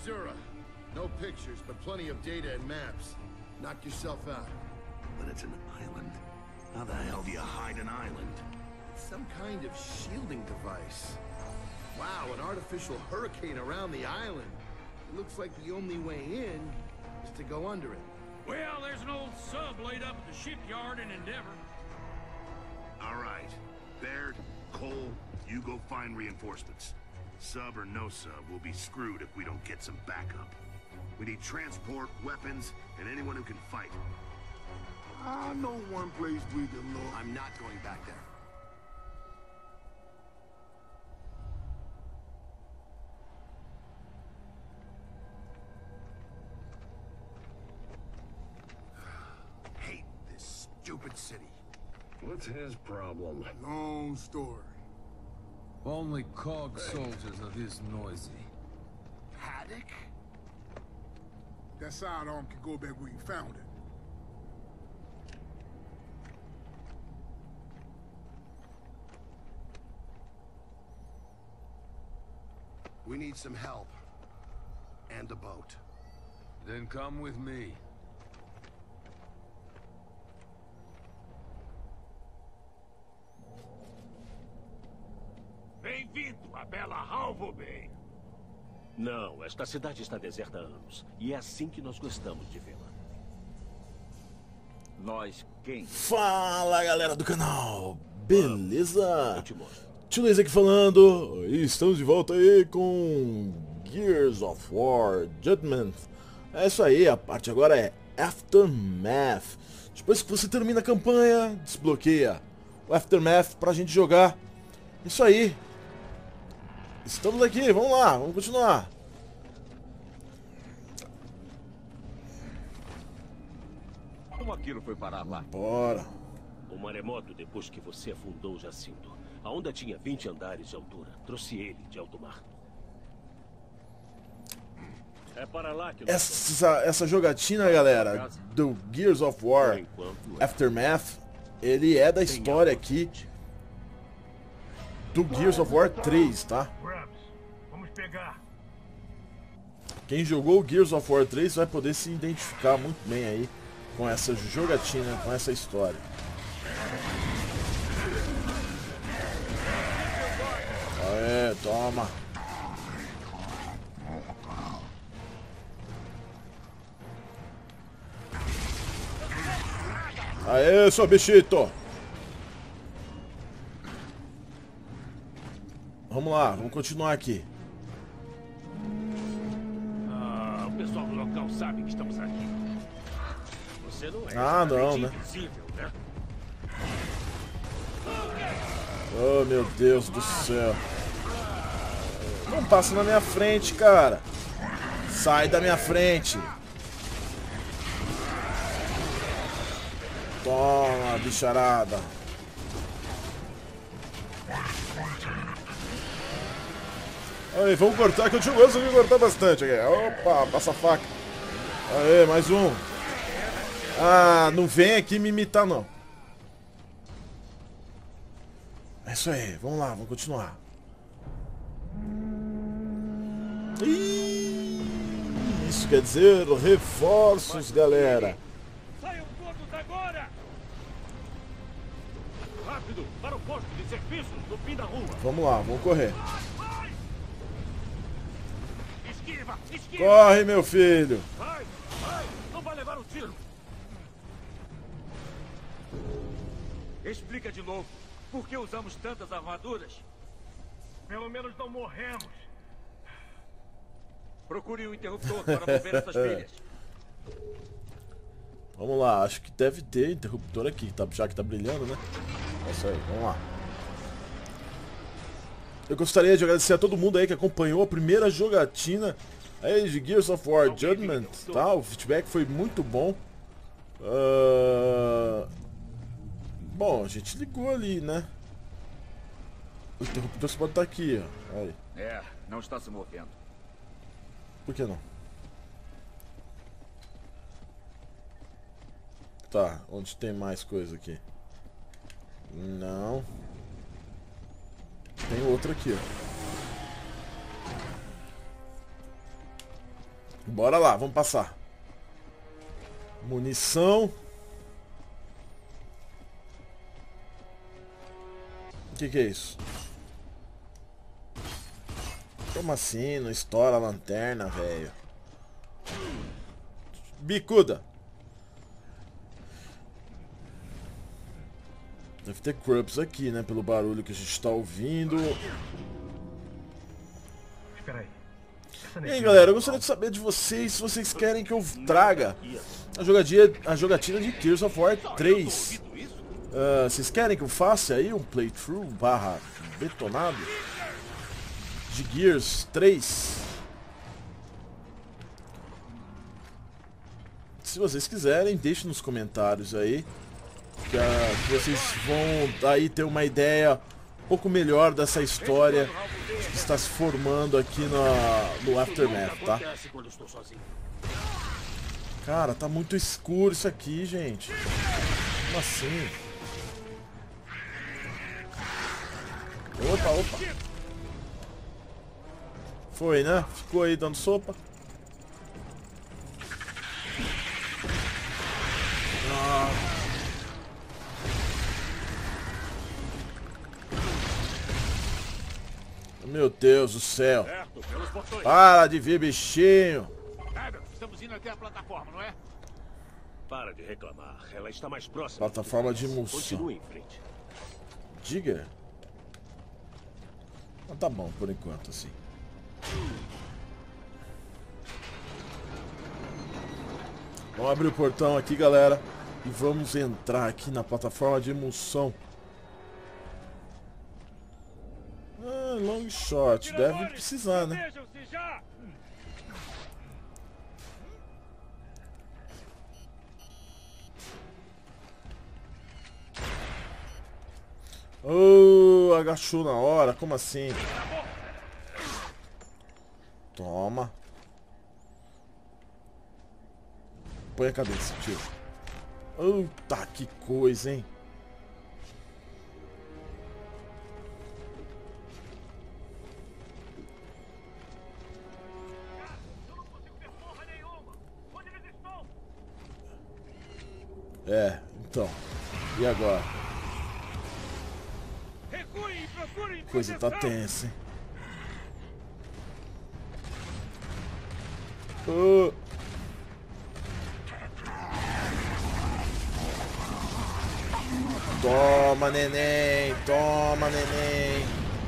Zura. No pictures, but plenty of data and maps. Knock yourself out. But it's an island. How the hell do you hide an island? Some kind of shielding device. Wow, an artificial hurricane around the island. It looks like the only way in is to go under it. Well, there's an old sub laid up at the shipyard in Endeavor. All right. Baird, Cole, you go find reinforcements. Sub or no sub, we'll be screwed if we don't get some backup. We need transport, weapons, and anyone who can fight. I know one place we can look. I'm not going back there. Hate this stupid city. What's his problem? Long story. Only cog soldiers are this noisy. Haddock? That sidearm can go back where you found it. We need some help. And a boat. Then come with me. Bem-vindo à bela Halvo Bay. Não, esta cidade está deserta há anos. E é assim que nós gostamos de vê-la. Nós quem? Fala, galera do canal, beleza? Eu te mostro. Tio Luiz aqui falando, e estamos de volta aí com Gears of War Judgment. É isso aí, a parte agora é Aftermath. Depois que você termina a campanha, desbloqueia o Aftermath pra gente jogar. Isso aí. Estamos aqui, vamos lá, vamos continuar. Como aquilo foi parar lá? Bora. O maremoto, depois que você afundou o Jacinto, a onda tinha 20 andares de altura. Trouxe ele de alto mar. É para lá que Essa jogatina, galera, do Gears of War Aftermath, ele é da história aqui do Gears of War 3, tá? Vamos pegar. Quem jogou o Gears of War 3 vai poder se identificar muito bem aí com essa jogatina, com essa história. Aê, toma. Aê, seu bichito. Vamos lá, vamos continuar aqui. Ah, o pessoal do local sabe que estamos aqui. Você não é Não, né? invisível, né? Oh, meu Deus do céu. Não passa na minha frente, cara. Sai da minha frente. Toma, bicharada. Aí, vamos cortar, que eu gosto de cortar bastante aqui. Opa, passa a faca. Aê, mais um. Ah, não vem aqui me imitar, não. É isso aí, vamos lá, vamos continuar. Isso quer dizer reforços, galera. Saiam todos agora! Rápido, para o posto de serviços no fim da rua. Vamos lá, vamos correr. Esquiva, esquiva! Corre, meu filho. Vai, não vai levar um tiro. Explica de novo. Por que usamos tantas armaduras? Pelo menos não morremos. Procure um interruptor para mover essas pilhas. Vamos lá, acho que deve ter interruptor aqui, já que tá brilhando, né? É isso aí, vamos lá. Eu gostaria de agradecer a todo mundo aí que acompanhou a primeira jogatina aí de Gears of War Judgment, tá? O feedback foi muito bom. Bom, a gente ligou ali, né? O interruptor só pode estar aqui, ó. Aí. É, não está se movendo. Por que não? Tá, onde tem mais coisa aqui? Não. Tem outro aqui, ó. Bora lá, vamos passar. Munição. O que é isso? Como assim? Não estoura a lanterna, velho. Bicuda. Deve ter Krups aqui, né? Pelo barulho que a gente tá ouvindo. Espera aí. E aí, galera, eu gostaria de saber de vocês se vocês querem que eu traga a jogatina de Gears of War 3. Vocês querem que eu faça aí um playthrough barra betonado de Gears 3? Se vocês quiserem, deixem nos comentários aí, que vocês vão aí ter uma ideia um pouco melhor dessa história que está se formando aqui no Aftermath, tá? Cara, tá muito escuro isso aqui, gente. Como assim? Opa. Foi, né? Ficou aí dando sopa. Meu Deus do céu. Para de vir, bichinho. Estamos indo até a plataforma, não é? Para de reclamar. Ela está mais próxima. Plataforma de emulsão. Continue em frente. Diga. Ah, tá bom, por enquanto, assim. Vamos abrir o portão aqui, galera. E vamos entrar aqui na plataforma de emulsão. Long shot. Deve precisar, né? Oh, agachou na hora. Como assim? Toma. Põe a cabeça, tio. Tá, que coisa, hein? Então. E agora? Coisa tá tensa, hein? Toma, neném! Toma, neném!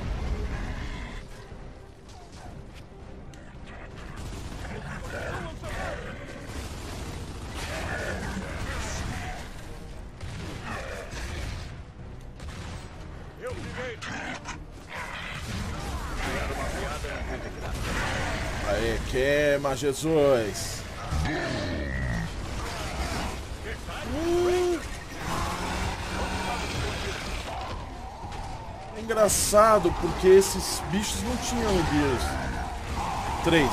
Aê, queima, Jesus! É engraçado porque esses bichos não tinham no Gears 3.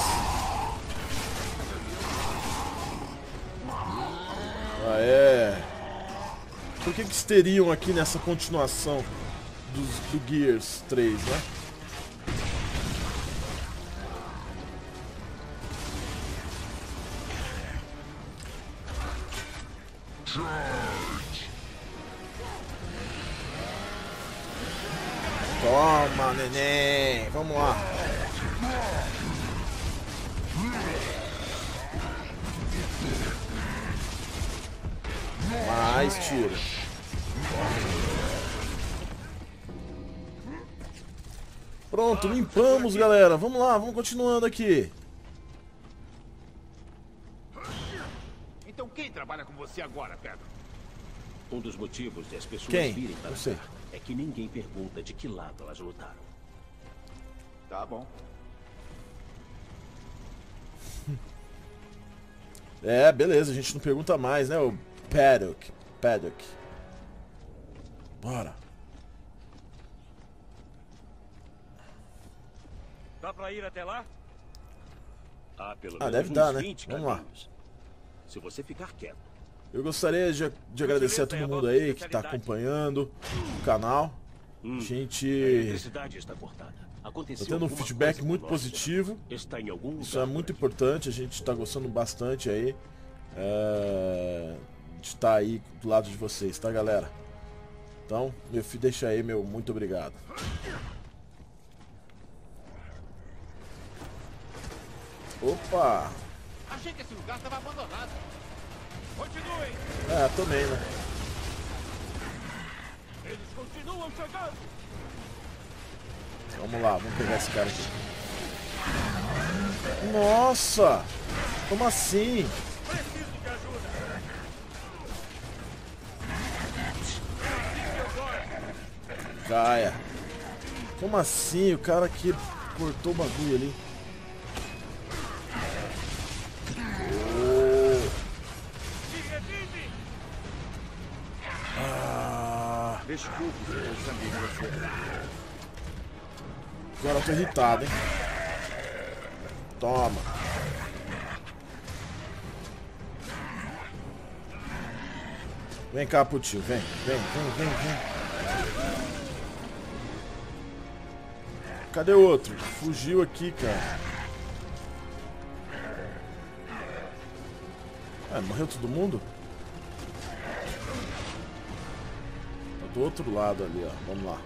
Por que eles teriam aqui nessa continuação do Gears 3, né? Toma, neném! Vamos lá! Mais tiro! Pronto, limpamos, galera! Vamos lá, vamos continuando aqui! Então quem trabalha com você agora, Pedro? Um dos motivos de as pessoas Quem? virem para Eu sei. cá é que ninguém pergunta de que lado elas lutaram. Tá bom. Beleza, a gente não pergunta mais, né, o Paddock. Bora. Dá pra ir até lá? Há pelo menos deve dar, uns né? 20 Vamos lá. caminhos. Se você ficar quieto. Eu gostaria de agradecer a todo mundo aí que tá acompanhando o canal. A A gente... eletricidade está cortada. Aconteceu Tô tendo um alguma feedback coisa muito com Norton. positivo. Está em algum lugar. Isso é muito importante, a gente tá gostando bastante aí de estar aí do lado de vocês, tá, galera? Então, meu filho, deixa aí, meu muito obrigado. Opa! Achei que esse lugar estava abandonado. Continuem! Também, né? Eles continuam chegando! Vamos lá, vamos pegar esse cara aqui. Nossa! Como assim? Preciso de ajuda! Gaia. Como assim? O cara aqui cortou o bagulho ali. Desculpe se eu sangue em você. Agora eu tô irritado, hein? Toma. Vem cá, putinho. Vem. Cadê o outro? Fugiu aqui, cara. Morreu todo mundo? Tá do outro lado ali, ó. Vamos lá.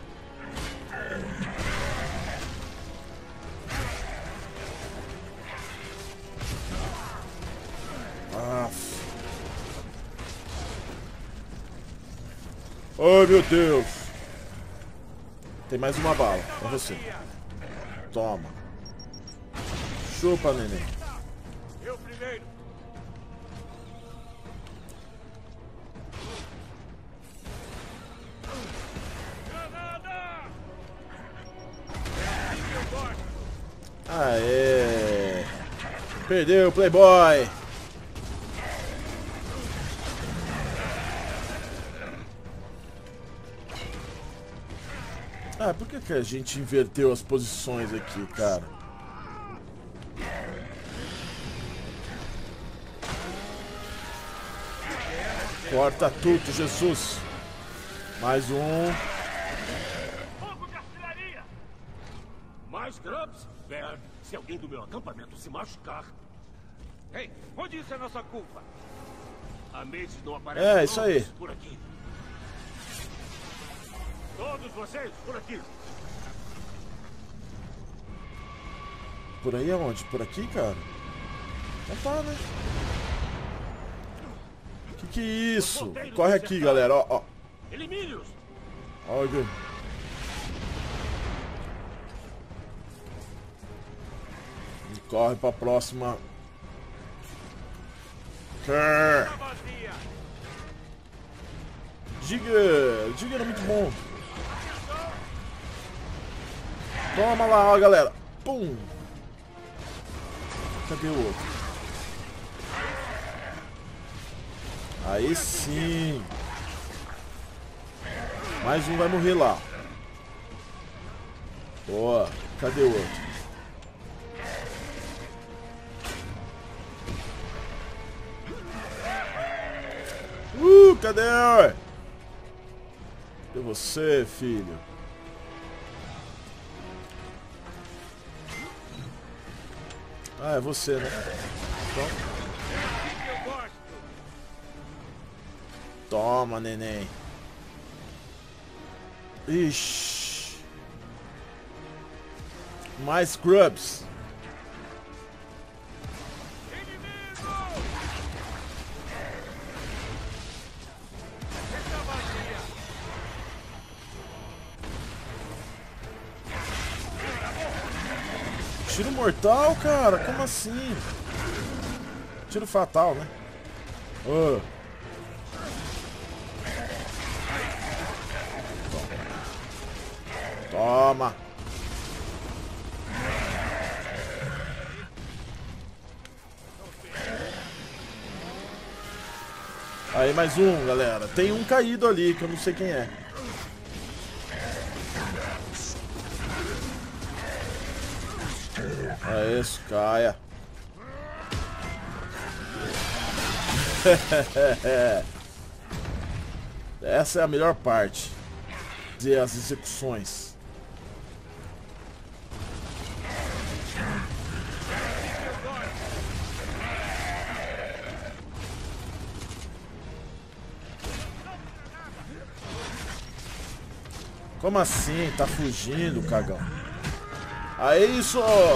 Ai, meu Deus. Tem mais uma bala pra você. Toma. Chupa, neném. Eu primeiro. Granada! Aê. Perdeu, Playboy. Por que a gente inverteu as posições aqui, cara? Corta tudo, Jesus. Mais um. Fogo de artilharia! Mais grubs? Berg, se alguém do meu acampamento se machucar... Ei, onde isso é nossa culpa? A Mace não aparece Isso aí. por aqui. Todos vocês, por aqui. Por aí aonde? Por aqui, cara? Não tá, né? Que é isso? Corre aqui, galera, ó. Elimine-os! Olha. Corre pra próxima. Diga era muito bom. Toma lá, ó, galera. Pum. Cadê o outro? Aí sim. Mais um vai morrer lá. Boa. Cadê o outro? Cadê? Cadê você, filho? É você, né? Toma, neném. Ixi. Mais grubs. Tiro mortal, cara? Como assim? Tiro fatal, né? Toma. Aí, mais um, galera. Tem um caído ali, que eu não sei quem é. É isso, caia. Essa é a melhor parte. Fazer as execuções. Como assim? Tá fugindo, cagão. Aí isso!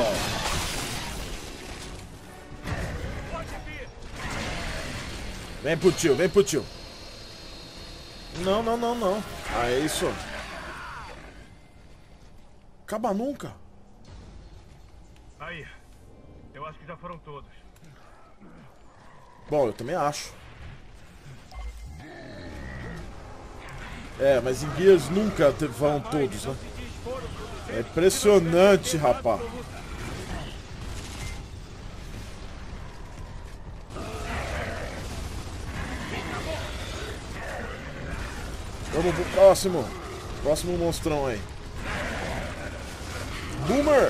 Vem pro tio, vem pro tio. Não, não, não, não. Aí isso. Acaba nunca. Aí, eu acho que já foram todos. Bom, eu também acho. É, mas em Gears nunca vão todos, né? É impressionante, rapaz. Vamos pro próximo. Próximo monstrão aí. Boomer!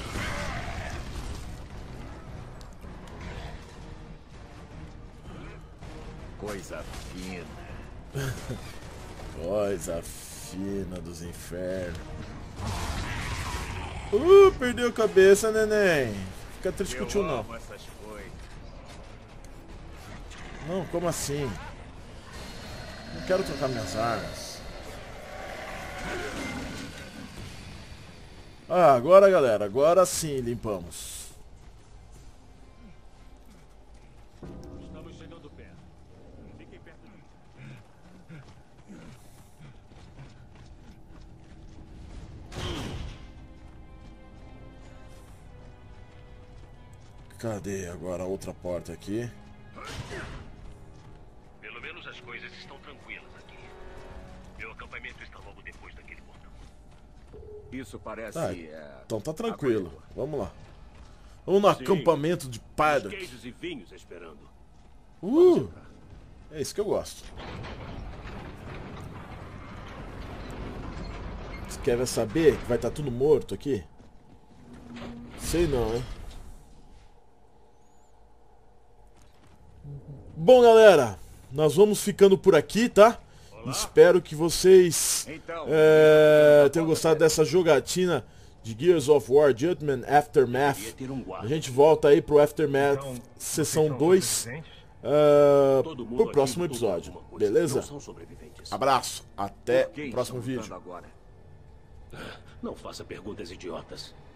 Coisa fina. Coisa fina dos infernos. Perdeu a cabeça, neném. Fica triste com o tio, não. Não, como assim? Não quero trocar minhas armas. Ah, agora, galera. Agora sim limpamos. Estamos chegando perto. Fiquem perto de mim. Cadê agora a outra porta aqui? Pelo menos as coisas estão tranquilas aqui. Meu acampamento está logo depois daquele portão. Isso parece... Então tá tranquilo. Vamos lá. Vamos no acampamento de Paddock. Queijos e vinhos esperando. É isso que eu gosto. Você quer saber que vai estar tudo morto aqui? Sei não, hein? Bom, galera, nós vamos ficando por aqui, tá? Olá. Espero que vocês tenham gostado dessa jogatina de Gears of War Judgment Aftermath. A gente volta aí pro Aftermath Sessão 2 pro próximo episódio, beleza? Abraço, até o próximo vídeo. Não faça perguntas idiotas.